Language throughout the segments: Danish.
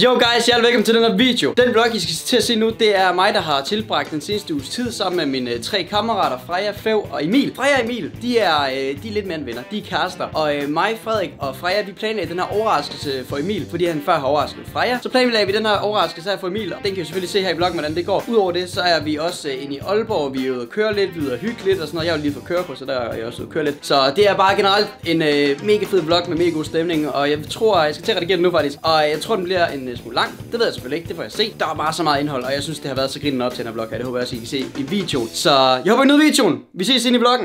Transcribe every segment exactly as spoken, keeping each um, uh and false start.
Yo guys, jeg er velkommen til den her video. Den vlog, I skal til at se nu, det er mig, der har tilbragt den seneste uges tid sammen med mine tre kammerater, Freja, Fev og Emil. Freja og Emil, de er, øh, de er lidt mere end venner. De er kærester. Og øh, mig, Frederik og Freja, vi planlagde den her overraskelse for Emil, fordi han før har overrasket Freja. Så planlagde vi den her overraskelse her for Emil, og den kan I selvfølgelig se her i vloggen, hvordan det går. Udover det, så er vi også øh, inde i Aalborg. Vi er ude at køre lidt, vi er ude at hygge lidt og sådan noget. Jeg vil lige få køre på, så der er jeg også ude at køre lidt. Så det er bare generelt en øh, mega fed vlog med mega god stemning, og jeg tror, jeg skal til at redigere den nu faktisk. Og jeg tror, den bliver en uh, smule lang. Det ved jeg selvfølgelig ikke, det får jeg se. Der er bare så meget indhold, og jeg synes, det har været så grinende op til den her vlog her. Det håber jeg også, I kan se i videoen. Så jeg håber, I nyder videoen. Vi ses ind i vloggen.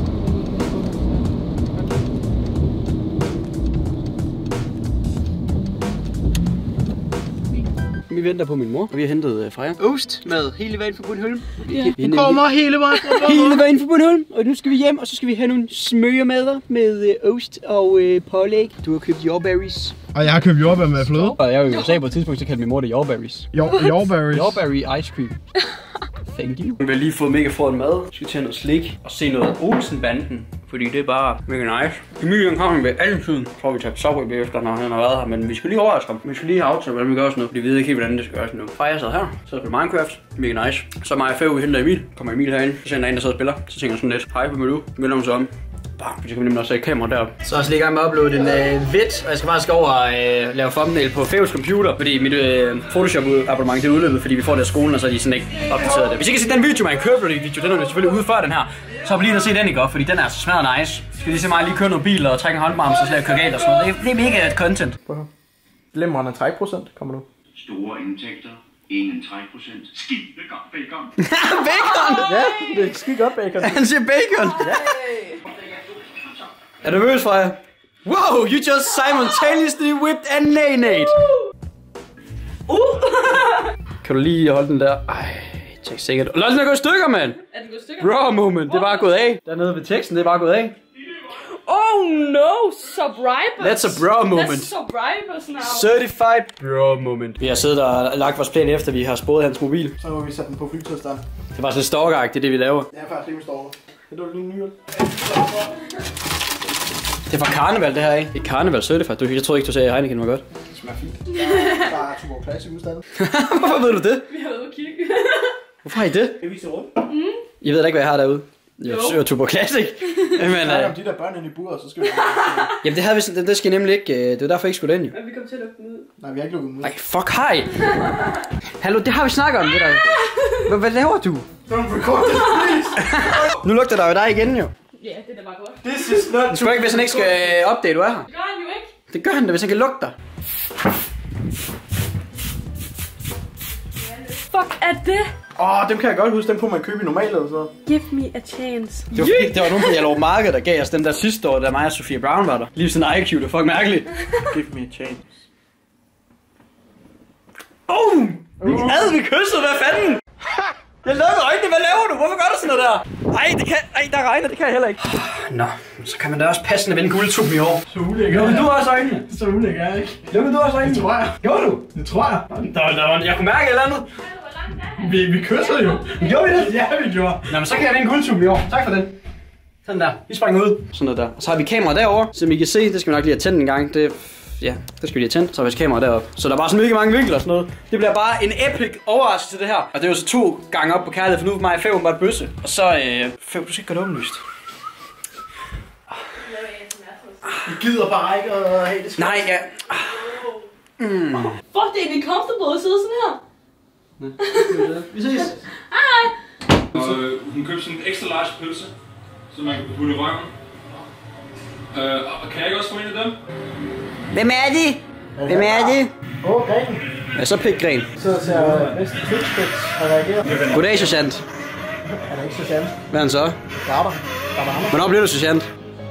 Vi venter på min mor, og vi har hentet uh, Freja ost med hele vejen fra Bornholm. Ja, vi kommer hele vejen fra hele vejen fra Bornholm, og nu skal vi hjem, og så skal vi have nogle smøremader med uh, ost og uh, pålæg. Du har købt jordberries. Og jeg har købt jordbær med fløde. Og jeg er jo i U S A på et tidspunkt, så kaldte min mor det jordberries. Jordberries. Jordberry ice cream. Thank you. Vi har lige fået mega flot mad. Vi skal til noget slik og se noget Olsen-banden. Fordi det er bare mega nice. Emil kommer med alle tiden. Så får vi taget Subway bagefter, når han har været her. Men vi skal lige overraske ham. Vi skal lige have aftalt, hvordan vi gør sådan noget. Fordi vi ved ikke helt, hvordan det skal gøres nu. Freja sad her. Så på Minecraft. Mega nice. Så mig og Fev, vi henter Emil. Kommer Emil herinde. Så sender en, der sidder og spiller. Så tænker jeg sådan lidt. Hej, hvad vil du? Vender hun så om. Bam, så kan vi nemlig også have kamera deroppe. Så er jeg lige i gang med at uploade en øh, vid, og jeg skal faktisk over og øh, lave thumbnail på Fevs computer, fordi mit øh, Photoshop-abonnement det er udløbet, fordi vi får det af skolen, og så er de sådan ikke opdateret det. Hvis I kan se den video, man kører video, den er jo selvfølgelig ude før den her, så hop lige ind og se den, ikke? Fordi den er så smadret nice. Skal lige se mig lige køre noget bil og trække en håndvarm, så slet jeg kører galt og sådan noget. Det er, det er mega content. Glemrende trækprocent kommer nu. Store indtægter. Ingen trækprocent. Skide godt bacon. Bacon! Ja, det er skide godt bacon. Han siger bacon! Ja. Er du nervøs, Freja? Wow, you just simultaneously whipped a nay-nate! Uh. Kan du lige holde den der? Ej, tjek sikkert. Lad den er gået i stykker, mand! Er den gået i stykker? Bro moment, det er bare gået af. Dernede ved teksten, det er bare gået af. Oh no, subscribers! That's a bro moment. That's subscribers now. Certified bro moment. Vi har siddet og lagt vores plan efter, vi har sporet hans mobil. Så må vi sætte den på flytøjstand. Det var sådan et stalker-agtigt, det er det, vi laver. Det er faktisk lige med stalker. Det er du lige nyere. Det er fra karneval, det her, ikke? Det er karneval certified. Du, jeg troede ikke, du sagde, at Heineken var godt. Det smager fint. Der er Tuborg Classic udstadet. Hvorfor ved du det? Vi har været ude at kigge. Hvorfor har I det? Det viser rundt. Mm. I ved da ikke, hvad jeg har derude. Jeg søger Tuborg Classic. Men, øh... om de der børn inde i buret, så skal vi... Jamen det havde vi sådan, det skal I nemlig ikke, det var derfor jeg ikke skulle ind jo. Ja, vi kom til at lukke den ud. Nej, vi har ikke lukket den ud. Ej, fuck, hej! Hallo, det har vi snakket om, det der. Hvad, hvad laver du? Don't record this, please! Nu lugter der jo dig igen jo. Ja, det er da bare godt. This is not... Du skal ikke, hvis han ikke skal opdage, du er her. Det gør han jo ikke. Det gør han da, hvis han kan lugte dig. Fuck er det? Åh, oh, dem kan jeg godt huske, dem kunne man købe i normalt eller så. Give me a chance. Det var, fordi, det var nogen på Hjallerup Marked, der gav os den der sidste år, da mig og Sofia Brown var der. Lige sådan I Q, det er fucking mærkeligt. Give me a chance. Oh! Vi ad, vi kyssede, hvad fanden? Jeg lukker øjnene, hvad laver du? Hvorfor gør du sådan noget der? Ej, det kan, ej, der regner, det kan jeg heller ikke. Nå, så kan man da også passende vende guldtuben i år. Så ulækker. Lukker du også øjnene? Så ulækker jeg ikke. Lukker du også øjnene? Det tror jeg. Gjorde du? Det tror jeg. Der, der, der, jeg kunne mærke et eller andet. Vi, vi kysser jo. Gjorde vi det? Ja, vi gjorde. Nå, men så kan jeg vinde guldtuben i år. Tak for den. Sådan der. Vi springer ud. Sådan noget der. Og så har vi kamera derovre, som I kan se. Det skal vi nok lige have tændt en gang. Det, ja, det skal vi lige have tændt. Så har vi kamera deroppe. Så der er bare sådan mega mange vinkler og sådan noget. Det bliver bare en epic overraskelse til det her. Og det er jo så to gange op på kærlighed, for nu er mig og Fev bare et bøsse. Og så, øh, Fev, du skal ikke gøre det åbenlyst. Vi gider bare ikke at have det skidt. Nej, ja. Mm. Fuck, det er egentlig comfortable at sidde sådan her. Vi ses. Hej. Og øh, hun købte sådan en extra large pølse, så man kan putte i røven. Øh, og kan jeg ikke også få en af dem? Hvem er de? Hvem er de? Åh, oh, Gren. Ja, så pik Gren. Så ser næsten Twitch-spits og reagerer. Goddag, sergeant. Er der ikke sergeant? Hvad er han så? Garter. Garter Anders. Hvornår bliver du sergeant?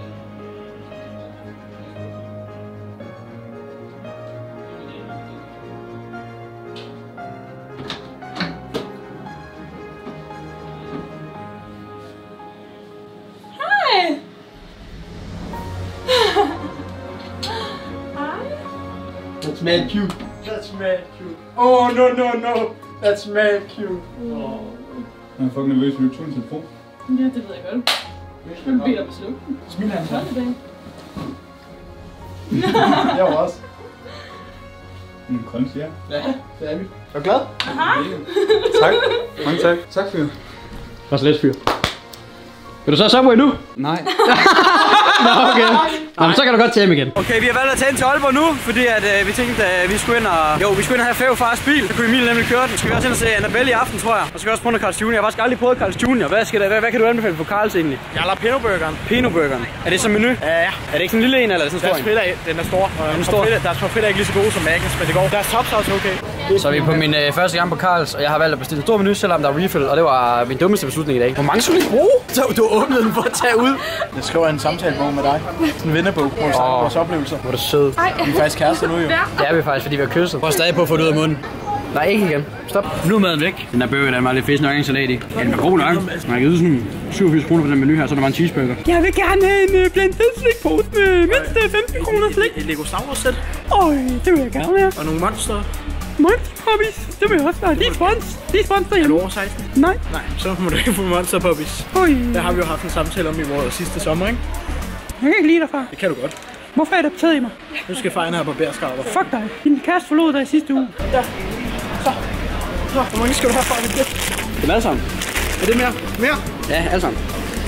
That's mad cute. That's mad cute. Oh no no no. That's mad cute. Oh. Jeg er fucking nervøs, vi tog en telefon. Ja, det ved jeg godt. Jeg beder dig på slukke. Smil han så. Hold det bag. Jeg var også. En kunst, ja. Ja, det er vi. Er du glad? Aha. Tak. Mange tak. Tak, fyr. Bare så lidt, fyr. Vil du så Subway nu? Nej. Nå, okay. Nå, men så kan du godt tage hjem igen. Okay, vi har valgt at tage ind til Aalborg nu, fordi at, øh, vi tænkte, at vi skulle ind og... Jo, vi skulle ind og have Fæv fars bil. Så kunne Emil nemlig køre den. Så skal vi også ind og se Annabelle i aften, tror jeg. Og så skal vi også prøve Carl's junior Jeg har faktisk aldrig prøvet Carl's junior Hvad, skal der, hvad, hvad kan du anbefale på Carl's egentlig? Jeg lader Pino-burgeren. Pino-burgeren. Er det som menu? Ja, ja. Er det ikke sådan en lille en, eller er det sådan en stor en? Den er stor. Den er stor. Deres pomfritter er ikke lige så gode som Magnus, men det går. Deres top sauce er okay. Så er vi på min øh, første gang på Carl's, og jeg har valgt at bestille en stor menu, selvom der er refill, og det var min dummeste beslutning i dag. Hvor mange skulle vi bruge? Så du åbnede den for at tage ud. Jeg skriver en samtalebog med dig. Sådan en vinderbog på oh. vores oplevelser. Hvor er du sød. Vi er faktisk kærester nu jo. Det er vi faktisk, fordi vi har kysset. Prøv stadig på at få det ud af munden. Nej, ikke igen. Stop. Nu er maden væk. Den der burger, den var lidt fisk nok, en salat i. Ja, den var god nok. Man har givet sådan syvogfirs kroner på den menu her, så der var en cheeseburger. Jeg vil gerne have en uh, blandet slikpose med mindst femten kroner slik. Et Lego Star Wars sæt. Øj, det vil jeg gerne have. Og nogle monster. Monster Puppies. Det vil jeg også have. De er spons. De er spons derhjemme. Er du over seksten? Nej. Nej, så må du ikke få Monster Puppies. Øj. Det har vi jo haft en samtale om i vores sidste sommer, ikke? Jeg kan ikke lide dig, far. Det kan du godt. Hvorfor er det optaget i mig? Nu skal fejren her på bærskarper. Fuck dig. Din kæreste forlod dig i sidste uge. Ja. Så. Så, hvor mange skal du have for det? Det er alle sammen. Er det mere? Mere? Ja, alle sammen.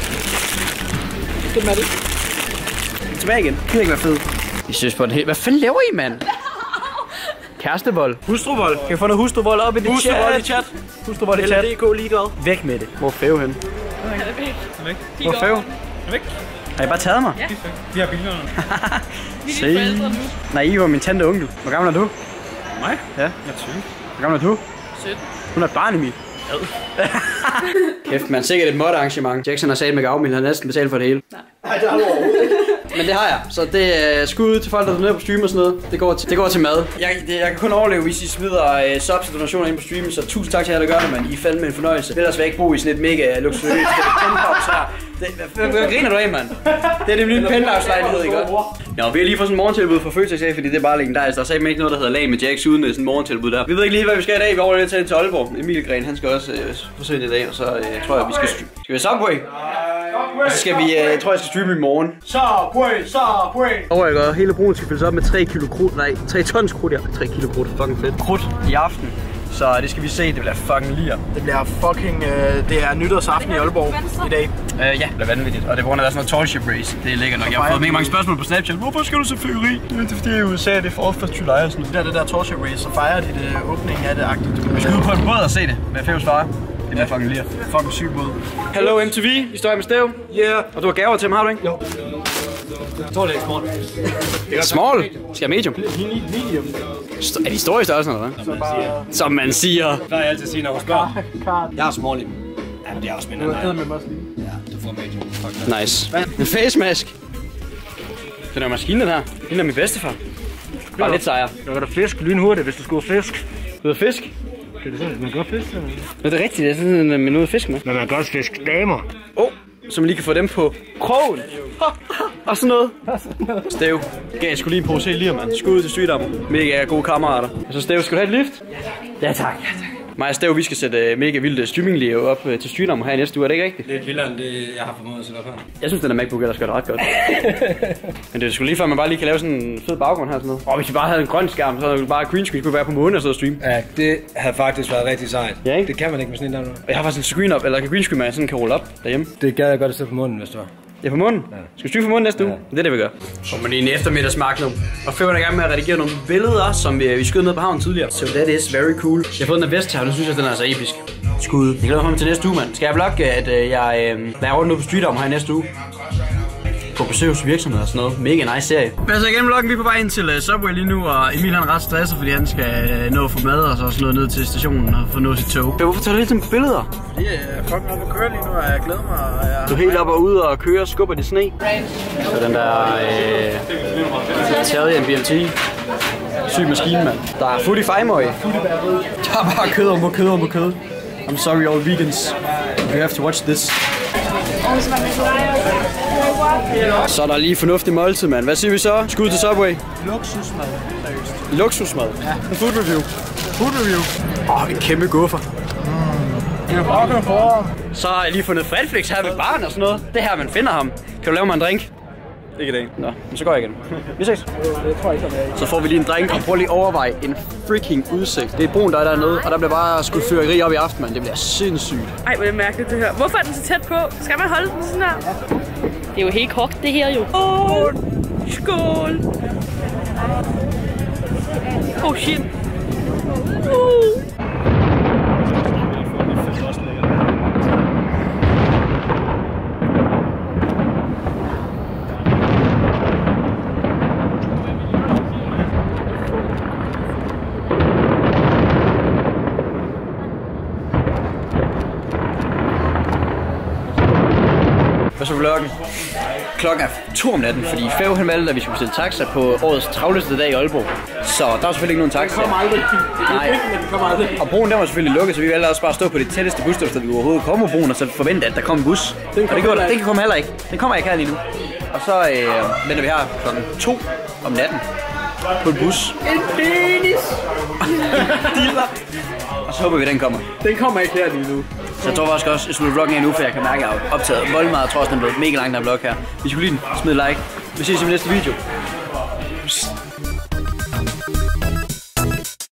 Det er det. Tilbage igen. Det kan ikke være fed. I synes på den helt... Hvad fanden laver I, mand? Kærestevold. Hustruvold. Kan jeg få noget hustruvold op i det chat? Hustruvold i chat. Hustruvold i chat. L D K lige godt. Væk med det. Hvor er Fæv henne? Han er væk. Væk. Hvor er Fæv? Væk. Har I bare taget mig? Ja. Vi har bilerne. Vi er dine forældre nu. Nej, I var min tante og onkel. Hvor gammel er du? Mig? Ja. Jeg er tyve. Hvor gammel er du? sytten. Hun er et barn, Emil. Kæft, man. Sikkert et mod-arrangement. Jackson har sagt med gavmiddel. Han har næsten betalt for det hele. Nej, det har du overhovedet ikke. Men det har jeg. Så det er skud til folk, der er nede på stream og sådan noget. Det går til, det går til mad. Jeg, det, jeg kan kun overleve, hvis I smider uh, subs og donationer ind på streamen. Så tusind tak til jer, der gør det, man. I er fandme en fornøjelse. Ellers vil jeg ikke bo i sådan et mega luksuriøst penthouse her. Hvad, hvad griner du af, mand? Det er det nye penthouse-lejlighed, ikke godt? Ja, vi har lige fået sådan en morgentilbud fra Føtex af, fordi det er bare legendarisk. Der er simpelthen ikke noget, der hedder lag med Jacks uden sådan en morgentilbud der. Vi ved ikke lige, hvad vi skal i dag. Vi er over lidt til Aalborg. Emil Gren, han skal også øh, forsøge i dag, og så øh, tror jeg, vi skal skal vi have Subway. Og så skal vi, øh, jeg tror jeg skal streame i morgen. Subway, Subway. Og jeg gør, hele broen skal fyldes op med tre kilo krudt, nej, tre tons krudt, ja. tre kilo krudt, fucking fedt. Krudt i aften. Så det skal vi se, det bliver fucking lir. Det bliver fucking, øh, det er nytårsaften i Aalborg i dag. Uh, ja, det bliver vanvittigt. Og det er på grund af, der er sådan noget tallship race. Det er lækkert nok. Jeg har fået mega mange spørgsmål på Snapchat. Hvorfor skal du se fyrværkeri? Det er fordi i U S A det er for første July og sådan noget. Det er det der tallship race, så fejrer de det åbningen af det agtigt. Vi skal ud på en båd og se det med Fævs far. Det bliver fucking lir. Fucking syg båd. Hello M T V, I står her med Stæv. Yeah. Og du har gaver til ham, har du ikke? Jo. Jeg tror det er small. Det er small? Skal jeg medium? Medium. Er de store i størrelsen, eller hvad? Så bare... Som man siger. Der er jeg altid sige, når hun spørger. Jeg er small i dem. Ja, det er også mindre end dig. med mig lige. Ja, du får medium. Nice. En face mask. Den er maskinen, den her. Den er min bedstefar. Bare lidt sejr. Jeg kan da fisk lynhurtigt, hvis du skulle have fisk. Du har fisk? Det er sådan, man gør fisk. Ja, det er rigtigt. Det er sådan en minut fisk med. Men man gør også fisk damer. Åh, oh, så man lige kan få dem på krogen. Og sådan noget. Stæv. Gav sgu lige en pose lige, mand. Skud til Sygdom. Mega gode kammerater. Så Stæv, skal du have et lift? Ja tak. Ja tak. Mig og Stæv, vi skal sætte mega vildt streaming op til Sygdom her i næste uge. Er det ikke rigtigt? Det er vildere end det, jeg har formået at sætte op her. Jeg synes, den er MacBook ellers gør det ret godt. Men det er sgu lige før, man bare lige kan lave sådan en fed baggrund her. Sådan noget. Og hvis vi bare havde en grøn skærm, så havde vi bare green screen, kunne være på månen og sidde og streame. Ja, det havde faktisk været rigtig sejt. Ja, ikke? Det kan man ikke med sådan en der nu. Og jeg har faktisk en screen op, eller kan green screen, man sådan kan rulle op derhjemme. Det gad jeg godt at sætte på munden, hvis du var. Ja, på munden? Ja. Skal vi streame på munden næste uge? Ja. Det er det, vi gør. Kommer lige en eftermiddagsmagnum. Og Fæv er i gang med at redigere nogle billeder, som vi, vi skød ned på havnen tidligere. So that is very cool. Jeg har fået den af vest her, og nu synes jeg, den er så episk. Skud. Jeg glæder mig til næste uge, mand. Skal jeg vlogge, at øh, jeg øh, laver rundt på Street om her i næste uge? På besøg hos virksomheder og sådan noget. Mega nice serie. Men altså igennem vloggen, vi er på vej ind til uh, Subway lige nu, og Emil han er ret stresset, fordi han skal uh, nå at få mad og så sådan noget ned til stationen og få nået sit tog. Men hvorfor tager du hele tiden på billeder? Fordi jeg er fucking oppe at køre lige nu, og jeg glæder mig. Og jeg... Du er helt oppe og ude og kører og skubber de sne. Så den der øh, Italian B M T. Syg maskine, mand. Der er foodie fejmøj. Der er bare kød om kød om kød. I'm sorry all vegans. You have to watch this. Så er der lige fornuftig måltid, mand. Hvad siger vi så? Skud til Subway. Luksusmad. Luksusmad? Ja. En food review. Food review. Åh, oh, en kæmpe guffer. Mm. Jeg har fucking for. Så har jeg lige fundet Fredflix her ved baren og sådan noget. Det er her, man finder ham. Kan du lave mig en drink? Ikke i dag. Nå, men så går jeg igen. Vi ses. Det tror jeg ikke, jeg Så får vi lige en drink, og prøv lige at overveje en freaking udsigt. Det er brun, der er dernede, og der bliver bare skudt fyrværkeri op i aften, man. Det bliver sindssygt. Ej, hvor er det mærkeligt det her. Hvorfor er den så tæt på? Skal man holde den sådan her? Det er jo helt kogt, det her jo. Åh, oh, skål. Oh shit. Uh. Hvad så vloggen? Klokken er to om natten, fordi Fæv han valgte, at vi skulle bestille taxa på årets travleste dag i Aalborg. Så der er selvfølgelig ikke nogen taxa. Det kommer aldrig. Nej. Men det kommer aldrig. Og broen der var selvfølgelig lukket, så vi valgte også bare at stå på det tætteste busstop, vi overhovedet kommer på broen, og så forvente, at der kom en bus. Den og det gjorde der. Den kan komme heller ikke. Den kommer ikke her lige nu. Og så øh, venter vi her klokken to om natten på en bus. En penis! Og så håber vi, at den kommer. Den kommer ikke her lige nu. Så jeg tror faktisk også, at jeg slutter vloggen af nu, for jeg kan mærke, at jeg har optaget voldelig meget. Jeg tror også, den er blevet mega lang, der vlog her. Hvis I kunne lide den, smid like. Vi ses i min næste video.